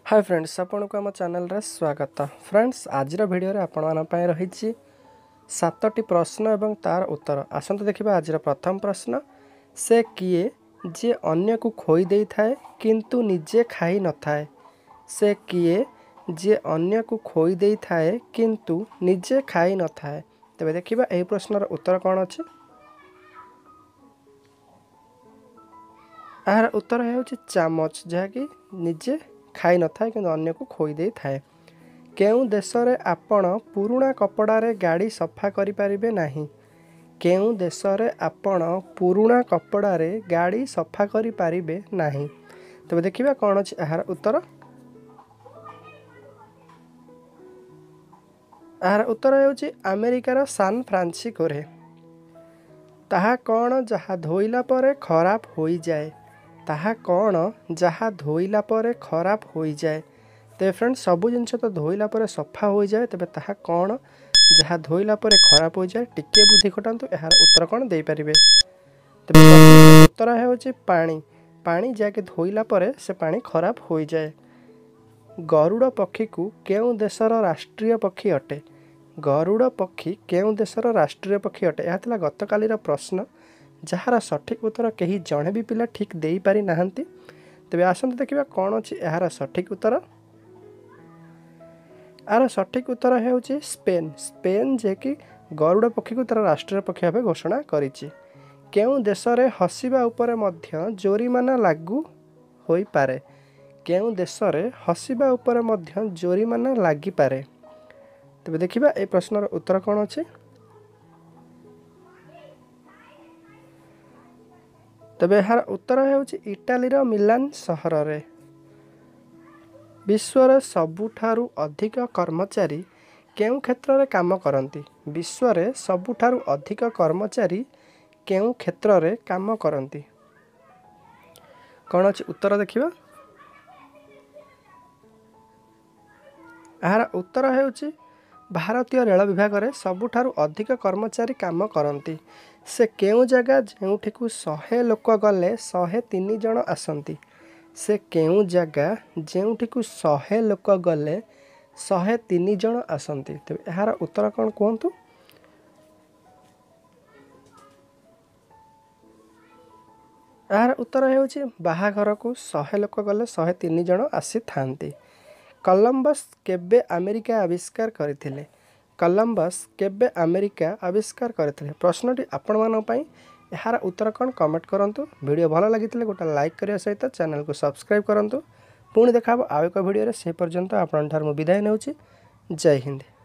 Hi friends, आपन को आम चैनल रे स्वागत। फ्रेंड्स, आज वीडियो रे आपण मान पय रही 7टी प्रश्न एवं तार उत्तर। आसंत देखिबा आज प्रथम प्रश्न। से किए जे अन्य को खोई देई थाए किंतु निजे खाई न थाए। से किए जे अन्य को खोई देई थाए किंतु निजे खाई न थाए। तबे देखिबा एही प्रश्नर उत्तर कोन अछि। आर उत्तर हेउछि चामच, जहा कि निजे खाई न थाए किंतु अन्य को खोई देई थाए। केउं देश रे आपण पुराना कपड़ा रे गाड़ी सफा करि परिबे नाही। केउं देश रे आपण पुराना कपड़ा रे गाड़ी सफा करि परिबे नाही। तबे देखिबा कोन अछि आहार उत्तर। आहार उत्तर हेउछि अमेरिकार सान फ्रांसिस्को रे। ताहा कोन जहा धोइला परे खराब होई जाए। ताहा कोन जहा धोइला परे खराब होई जाए। ते फ्रेंड्स, सबु जिनस तो धोइला परे सफा होई जाए, तबे ताहा कोन जहा धोइला परे खराब होई जाए। टिके बुद्धि खटांतु, एहार उत्तर कोन देई परिबे। तबे उत्तर हेउछि पानी। पानी जाके धोइला परे से पानी खराब होई जाए। गरुड़ पक्षी को केउं देशर राष्ट्रीय पक्षी अटे। गरुड़ पक्षी केउं देशर राष्ट्रीय पक्षी अटे। एहा थिला गतकालीर प्रश्न, जहार सठिक उत्तर केही जणे भी पिला ठीक देई पारि नाहंती। तबे आसंत देखिबा कोन अछि एहार सठिक उत्तर। आर सठिक उत्तर हेउछि स्पेन। स्पेन जे कि गरुड़ पक्षी को तार राष्ट्रीय पक्षी भाव घोषणा करिछि। केउं देश रे हसिबा उपरे मध्य जोरिमाना लागू होई पारे। केउं देश रे हसिबा उपरे मध्य जोरिमाना लागि पारे। तबे देखिबा ए प्रश्नर उत्तर कोन अछि। तबे एहार उत्तर हेउछि इटाली रो मिलान शहर रे। विश्वर सबुठारु अधिक कर्मचारी केउं क्षेत्र रे काम करंती। विश्वर सबुठारु अधिक कर्मचारी केउं क्षेत्र रे काम करंती। कोन अछि उत्तर देखिबा। आहार उत्तर हेउछि भारतीय रेल विभाग रे सबुठारु अधिक कर्मचारी काम करंती। से केउं जगह जेउठिकु 100 लोक गले 103 जण आसंती। से केउं जगह जेउठिकु 100 लोक गले 103 जण आसंती। तबे एहार उत्तर कोन कहंतु। आहार उत्तर हेउछि बाहाघर को 100 लोक गले 103 जण आसी थांती। कोलंबस केबे अमेरिका आविष्कार करथिले। कोलंबस केबे अमेरिका आविष्कार करथिले। प्रश्नटी आपण मानन पई एहार उत्तर कोन कमेंट करंतु। वीडियो भलो लागितले गोटा लाइक करिया सहित चैनल को सब्सक्राइब करंतु। पुणी देखाबो आउ एक वीडियो रे। से पर्यंत आपण ठार मु विदाय नेउछि। जय हिंद।